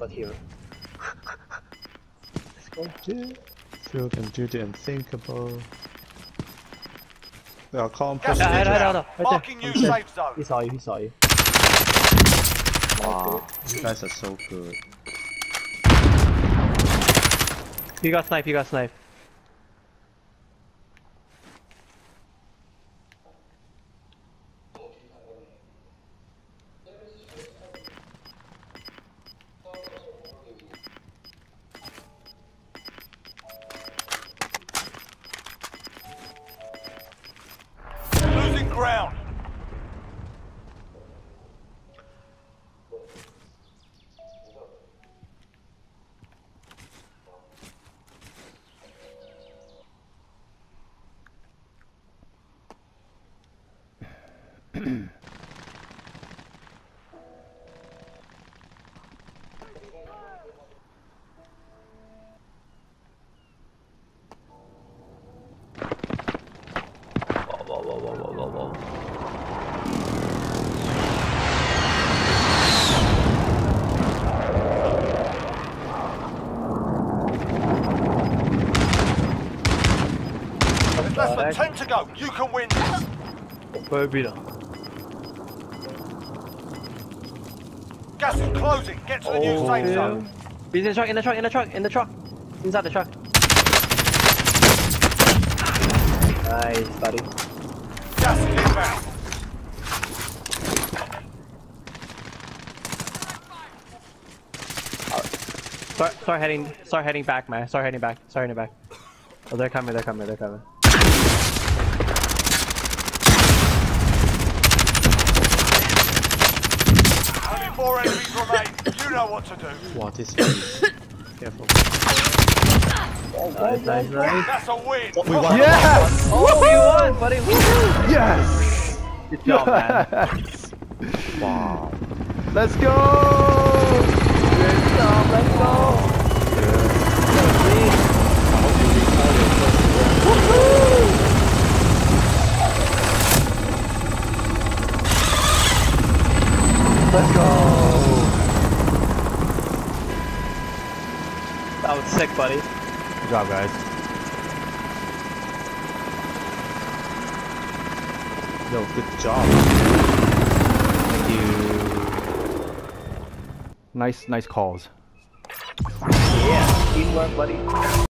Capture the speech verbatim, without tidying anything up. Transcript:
but here. Let's go. Phil can do the unthinkable. Yeah, calm. Gas Yeah, is I know, I know, inbound. right there. Marking you I'm dead. safe zone. He saw you, he saw you. Wow, you guys are so good. You got snipe, you got snipe. Losing ground. Whoa, whoa, whoa, whoa, whoa, whoa. There's less than ten to go. You can win this. Fue vida. Gas is closing. Get to the new safe zone. He's in the truck, in the truck, in the truck, in the truck. Inside the truck. Nice, buddy. Gas is inbound. Start, start heading, start heading back, man. Start heading back, start heading back. Oh, they're coming, they're coming, they're coming. Only four enemies remain. You know what to do. What is this? Careful. Nice, nice, nice. That's a win. We won. Yes! Oh, you won, buddy. Woohoo! Yes! Good job, man. Yes! Wow. Let's go! Good job, let's go. Let's go! That was sick, buddy. Good job, guys. No, good job. Thank you. Nice, nice calls. Yeah, teamwork, buddy.